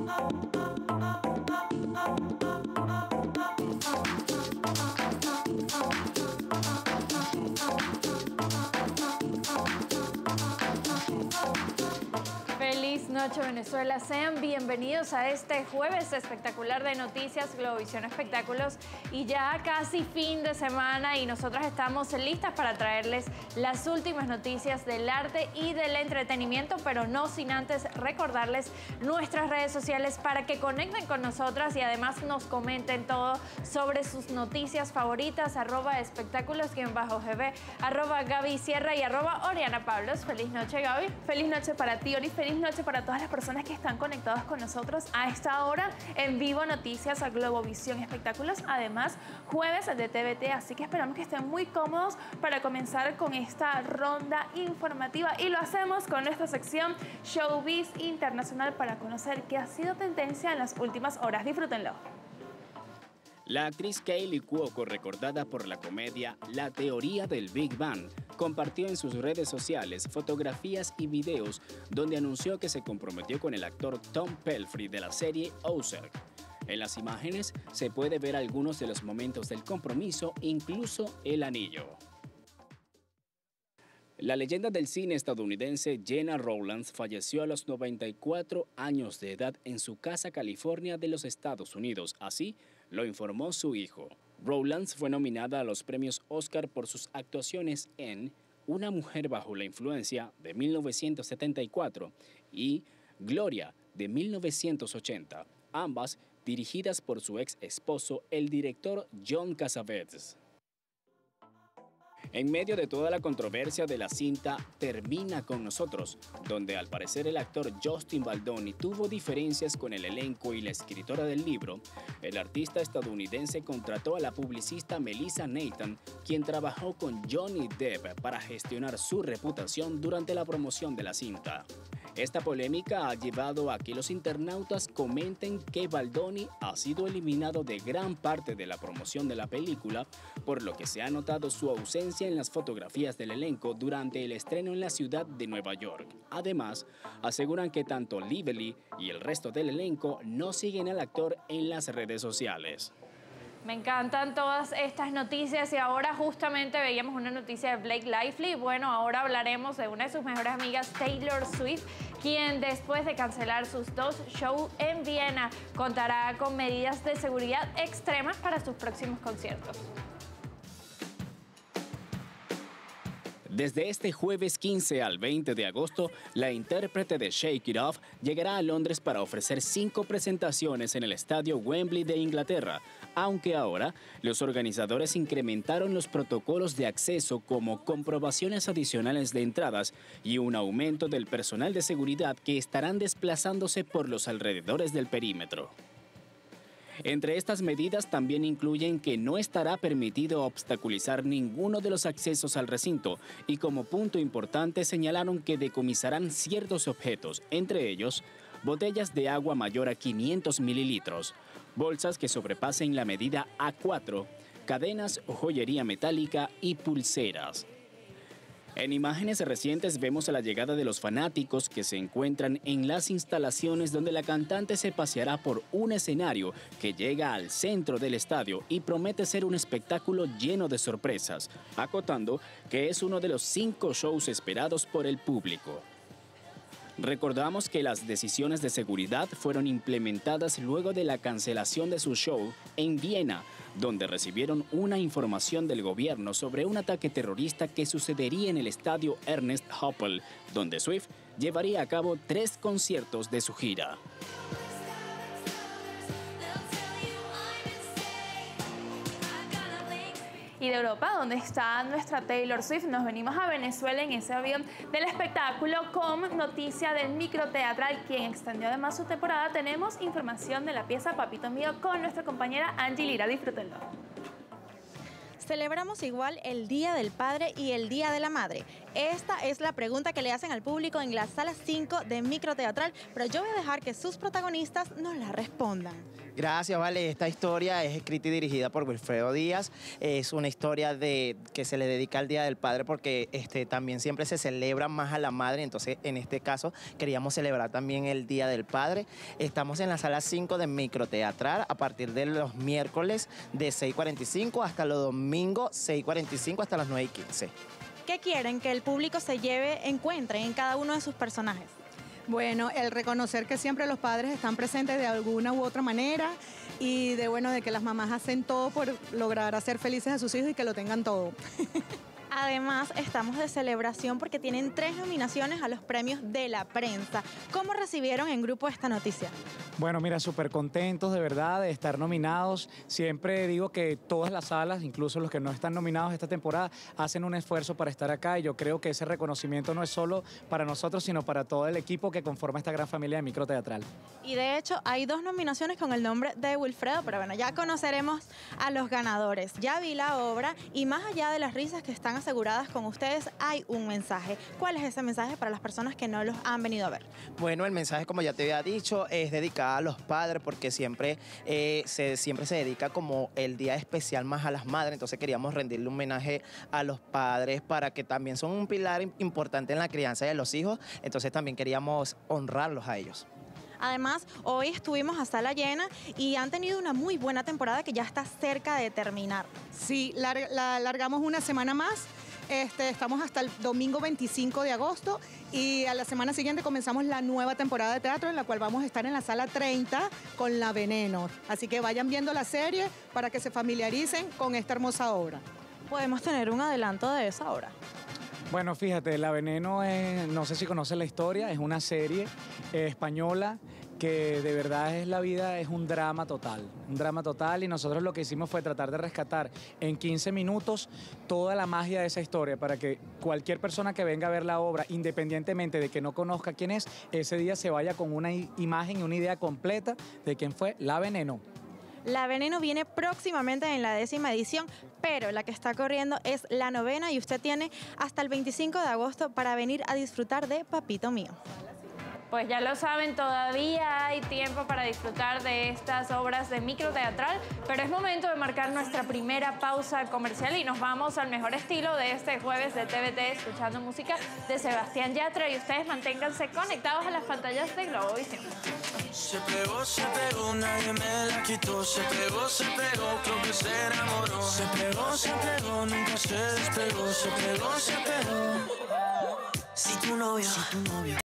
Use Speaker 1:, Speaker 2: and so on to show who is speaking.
Speaker 1: Feliz noche, Venezuela. Sean bienvenidos a este jueves espectacular de Noticias Globovisión Espectáculos, y ya casi fin de semana, y nosotras estamos listas para traerles las últimas noticias del arte y del entretenimiento, pero no sin antes recordarles nuestras redes sociales para que conecten con nosotras y además nos comenten todo sobre sus noticias favoritas, @espectáculos_gb, @Gaby Sierra y @Oriana Pablos. Feliz noche, Gaby.
Speaker 2: Feliz noche para ti, Ori. Feliz noche para todas las personas que están conectadas con nosotros a esta hora en vivo, Noticias a Globovisión Espectáculos. Además, jueves de TVT, así que esperamos que estén muy cómodos para comenzar con esta ronda informativa. Y lo hacemos con nuestra sección Showbiz Internacional para conocer qué ha sido tendencia en las últimas horas. Disfrútenlo.
Speaker 3: La actriz Kaley Cuoco, recordada por la comedia La Teoría del Big Bang, compartió en sus redes sociales fotografías y videos donde anunció que se comprometió con el actor Tom Pelphrey de la serie Ozark. En las imágenes se puede ver algunos de los momentos del compromiso, incluso el anillo. La leyenda del cine estadounidense Gena Rowlands falleció a los 94 años de edad en su casa California de los Estados Unidos. Así lo informó su hijo. Rowlands fue nominada a los premios Oscar por sus actuaciones en Una mujer bajo la influencia de 1974 y Gloria de 1980, ambas dirigidas por su ex esposo, el director John Cassavetes. En medio de toda la controversia de la cinta Termina con nosotros, donde al parecer el actor Justin Baldoni tuvo diferencias con el elenco y la escritora del libro, el artista estadounidense contrató a la publicista Melissa Nathan, quien trabajó con Johnny Depp para gestionar su reputación durante la promoción de la cinta. Esta polémica ha llevado a que los internautas comenten que Baldoni ha sido eliminado de gran parte de la promoción de la película, por lo que se ha notado su ausencia en las fotografías del elenco durante el estreno en la ciudad de Nueva York. Además, aseguran que tanto Lively y el resto del elenco no siguen al actor en las redes sociales.
Speaker 1: Me encantan todas estas noticias, y ahora justamente veíamos una noticia de Blake Lively. Bueno, ahora hablaremos de una de sus mejores amigas, Taylor Swift, quien después de cancelar sus 2 shows en Viena, contará con medidas de seguridad extremas para sus próximos conciertos.
Speaker 3: Desde este jueves 15 al 20 de agosto, la intérprete de Shake It Off llegará a Londres para ofrecer 5 presentaciones en el estadio Wembley de Inglaterra, aunque ahora los organizadores incrementaron los protocolos de acceso, como comprobaciones adicionales de entradas y un aumento del personal de seguridad que estarán desplazándose por los alrededores del perímetro. Entre estas medidas también incluyen que no estará permitido obstaculizar ninguno de los accesos al recinto, y como punto importante señalaron que decomisarán ciertos objetos, entre ellos botellas de agua mayor a 500 mililitros, bolsas que sobrepasen la medida A4, cadenas o joyería metálica y pulseras. En imágenes recientes vemos a la llegada de los fanáticos que se encuentran en las instalaciones donde la cantante se paseará por un escenario que llega al centro del estadio y promete ser un espectáculo lleno de sorpresas, acotando que es uno de los 5 shows esperados por el público. Recordamos que las decisiones de seguridad fueron implementadas luego de la cancelación de su show en Viena, donde recibieron una información del gobierno sobre un ataque terrorista que sucedería en el estadio Ernest Happel, donde Swift llevaría a cabo 3 conciertos de su gira.
Speaker 2: Y de Europa, donde está nuestra Taylor Swift, nos venimos a Venezuela en ese avión del espectáculo con noticia del microteatral, quien extendió además su temporada. Tenemos información de la pieza Papito Mío con nuestra compañera Angie Lira. Disfrútenlo.
Speaker 4: ¿Celebramos igual el Día del Padre y el Día de la Madre? Esta es la pregunta que le hacen al público en la sala 5 de Microteatral, pero yo voy a dejar que sus protagonistas nos la respondan.
Speaker 5: Gracias, Vale. Esta historia es escrita y dirigida por Wilfredo Díaz. Es una historia que se le dedica al Día del Padre porque también siempre se celebra más a la madre. Entonces, en este caso, queríamos celebrar también el Día del Padre. Estamos en la sala 5 de Microteatral a partir de los miércoles de 6:45 hasta los domingos 6:45 hasta las 9:15.
Speaker 4: ¿Qué quieren que el público encuentre en cada uno de sus personajes?
Speaker 6: Bueno, el reconocer que siempre los padres están presentes de alguna u otra manera y de que las mamás hacen todo por lograr hacer felices a sus hijos y que lo tengan todo.
Speaker 4: Además, estamos de celebración porque tienen 3 nominaciones a los premios de la prensa. ¿Cómo recibieron en grupo esta noticia?
Speaker 7: Bueno, mira, súper contentos de verdad de estar nominados. Siempre digo que todas las salas, incluso los que no están nominados esta temporada, hacen un esfuerzo para estar acá y yo creo que ese reconocimiento no es solo para nosotros, sino para todo el equipo que conforma esta gran familia de Microteatral.
Speaker 4: Y de hecho, hay 2 nominaciones con el nombre de Wilfredo, pero bueno, ya conoceremos a los ganadores. Ya vi la obra y más allá de las risas que están aseguradas con ustedes, hay un mensaje. ¿Cuál es ese mensaje para las personas que no los han venido a ver?
Speaker 5: Bueno, el mensaje, como ya te había dicho, es dedicado a los padres porque siempre se dedica como el día especial más a las madres. Entonces queríamos rendirle un homenaje a los padres para que también son un pilar importante en la crianza de los hijos. Entonces también queríamos honrarlos a ellos.
Speaker 4: Además, hoy estuvimos a sala llena y han tenido una muy buena temporada que ya está cerca de terminar.
Speaker 6: Sí, la largamos una semana más. Estamos hasta el domingo 25 de agosto y a la semana siguiente comenzamos la nueva temporada de teatro en la cual vamos a estar en la sala 30 con La Veneno. Así que vayan viendo la serie para que se familiaricen con esta hermosa obra.
Speaker 4: ¿Podemos tener un adelanto de esa obra?
Speaker 7: Bueno, fíjate, La Veneno es, no sé si conoces la historia, es una serie española que de verdad es un drama total y nosotros lo que hicimos fue tratar de rescatar en 15 minutos toda la magia de esa historia para que cualquier persona que venga a ver la obra, independientemente de que no conozca quién es, ese día se vaya con una imagen y una idea completa de quién fue La Veneno.
Speaker 4: La Veneno viene próximamente en la 10ª edición, pero la que está corriendo es la 9ª y usted tiene hasta el 25 de agosto para venir a disfrutar de Papito Mío.
Speaker 1: Pues ya lo saben, todavía hay tiempo para disfrutar de estas obras de Microteatral, pero es momento de marcar nuestra primera pausa comercial y nos vamos al mejor estilo de este jueves de TVT, escuchando música de Sebastián Yatra, y ustedes manténganse conectados a las pantallas de Globovisión.
Speaker 8: Se pegó, nadie me la quitó. Se pegó, creo que se enamoró. Se pegó, nunca se despegó. Se pegó. Si tu novio